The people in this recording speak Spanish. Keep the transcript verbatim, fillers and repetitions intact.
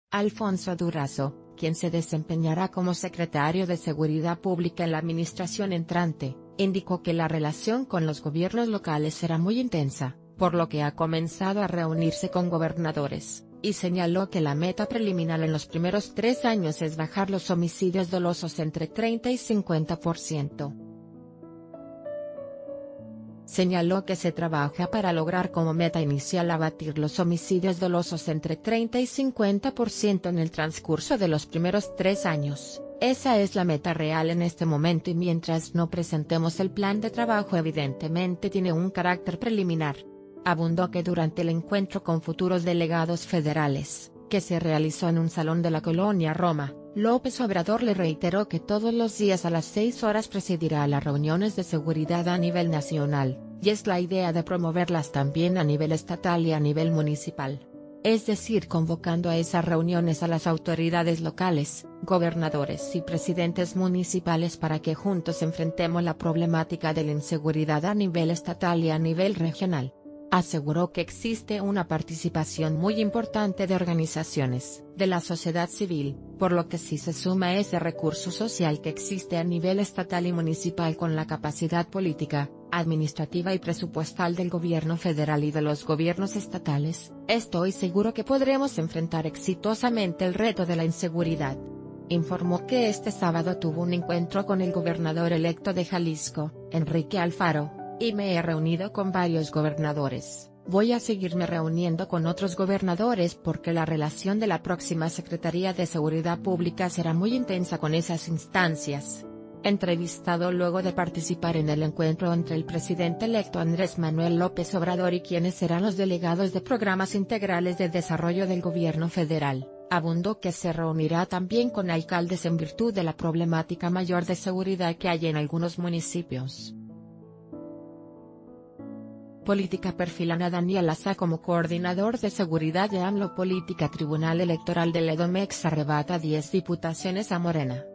Alfonso Durazo, quien se desempeñará como secretario de Seguridad Pública en la administración entrante, indicó que la relación con los gobiernos locales será muy intensa, por lo que ha comenzado a reunirse con gobernadores, y señaló que la meta preliminar en los primeros tres años es bajar los homicidios dolosos entre treinta y cincuenta por ciento. Señaló que se trabaja para lograr como meta inicial abatir los homicidios dolosos entre treinta y cincuenta por ciento en el transcurso de los primeros tres años. Esa es la meta real en este momento y mientras no presentemos el plan de trabajo evidentemente tiene un carácter preliminar. Abundó que durante el encuentro con futuros delegados federales, que se realizó en un salón de la colonia Roma, López Obrador le reiteró que todos los días a las seis horas presidirá las reuniones de seguridad a nivel nacional, y es la idea de promoverlas también a nivel estatal y a nivel municipal. Es decir, convocando a esas reuniones a las autoridades locales, gobernadores y presidentes municipales para que juntos enfrentemos la problemática de la inseguridad a nivel estatal y a nivel regional. Aseguró que existe una participación muy importante de organizaciones de la sociedad civil, por lo que si se suma ese recurso social que existe a nivel estatal y municipal con la capacidad política, administrativa y presupuestal del gobierno federal y de los gobiernos estatales, estoy seguro que podremos enfrentar exitosamente el reto de la inseguridad. Informó que este sábado tuvo un encuentro con el gobernador electo de Jalisco, Enrique Alfaro, y me he reunido con varios gobernadores. Voy a seguirme reuniendo con otros gobernadores porque la relación de la próxima Secretaría de Seguridad Pública será muy intensa con esas instancias. Entrevistado luego de participar en el encuentro entre el presidente electo Andrés Manuel López Obrador y quienes serán los delegados de programas integrales de desarrollo del gobierno federal, abundó que se reunirá también con alcaldes en virtud de la problemática mayor de seguridad que hay en algunos municipios. Política perfilan a Daniel Asa como coordinador de seguridad de AMLO. Política. Tribunal Electoral del Edomex arrebata diez diputaciones a Morena.